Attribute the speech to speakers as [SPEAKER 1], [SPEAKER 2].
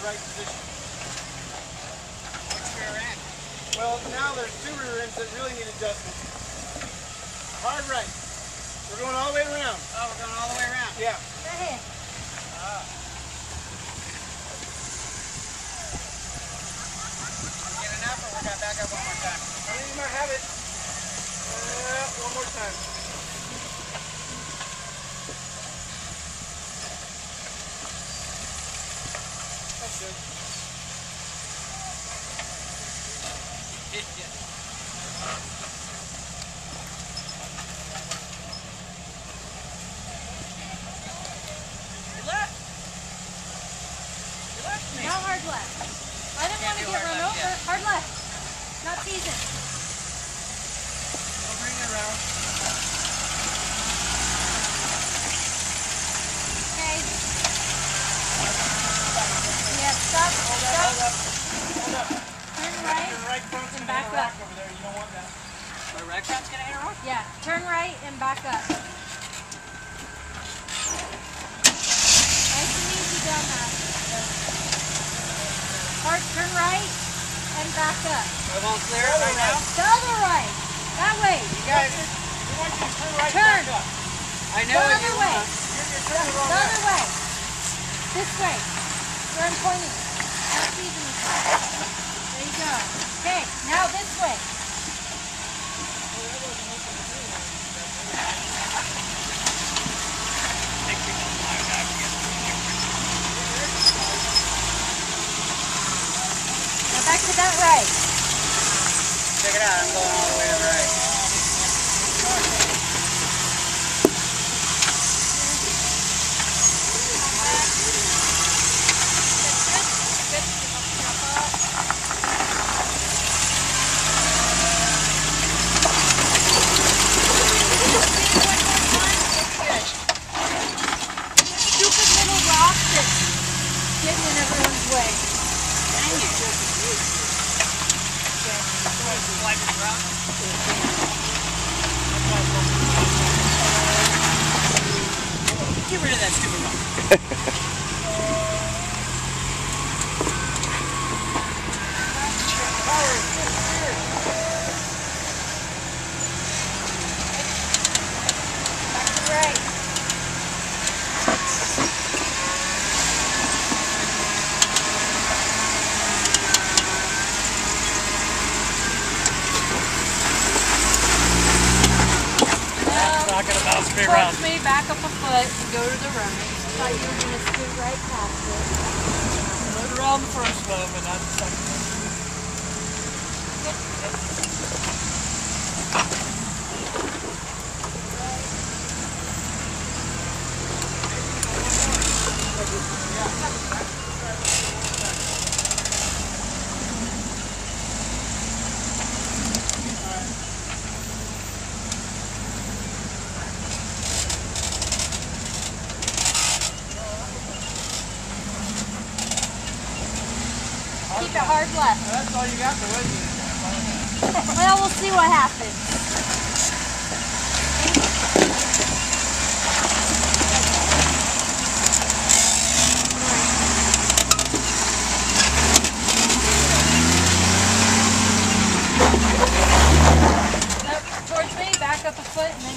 [SPEAKER 1] right position.
[SPEAKER 2] Which rear end?
[SPEAKER 1] Well, now there's two rear ends that really need adjustment. Hard right. We're going all the way around.
[SPEAKER 2] Oh, we're going all the way around.
[SPEAKER 1] Yeah.
[SPEAKER 3] Go ahead.
[SPEAKER 2] Get enough, or we got to back up one more time?
[SPEAKER 1] I think you might have it. One more time. That's good.
[SPEAKER 3] No hard left. I didn't want to get run over. Hard left. Not seasoned.
[SPEAKER 1] We'll bring it around.
[SPEAKER 3] Okay. Yeah, stop.
[SPEAKER 1] Hold
[SPEAKER 3] Stop.
[SPEAKER 1] up. Hold up.
[SPEAKER 3] Turn right.
[SPEAKER 1] Your right front's
[SPEAKER 3] and
[SPEAKER 1] gonna
[SPEAKER 3] back
[SPEAKER 1] hit a rock
[SPEAKER 3] up.
[SPEAKER 1] over there. You don't want that.
[SPEAKER 2] Our right front's going to hit a rock?
[SPEAKER 3] Yeah. Turn right and back up. Nice and easy down that. Hard. Turn right and back up.
[SPEAKER 2] We're all clear right now?
[SPEAKER 3] The other right. That way.
[SPEAKER 1] You guys, we want you to turn right
[SPEAKER 3] Turn.
[SPEAKER 1] and back up.
[SPEAKER 2] I
[SPEAKER 3] The
[SPEAKER 2] know what
[SPEAKER 3] other
[SPEAKER 2] you
[SPEAKER 3] way.
[SPEAKER 2] want.
[SPEAKER 1] You're turning the wrong
[SPEAKER 3] The
[SPEAKER 1] way.
[SPEAKER 3] other way. This way. Where I'm pointing. Not season this way. There you go. Okay. Now this way. Now back to that right.
[SPEAKER 2] Check it out, I'm going all the way to the right.
[SPEAKER 3] Stupid little rock that's getting in everyone's way.
[SPEAKER 2] Dang it. Wipe it around. Get rid of that stupid rock.
[SPEAKER 3] Back to the right.
[SPEAKER 1] Not gonna bounce me
[SPEAKER 3] Towards me, back up a foot and go to the right. Thought you were going to scoot right past it.
[SPEAKER 1] Right around the first one, but not the second one.
[SPEAKER 3] Keep it hard left.
[SPEAKER 1] That's all you got to wait.
[SPEAKER 3] Well, we'll see what happens. Towards me, back up a foot, and then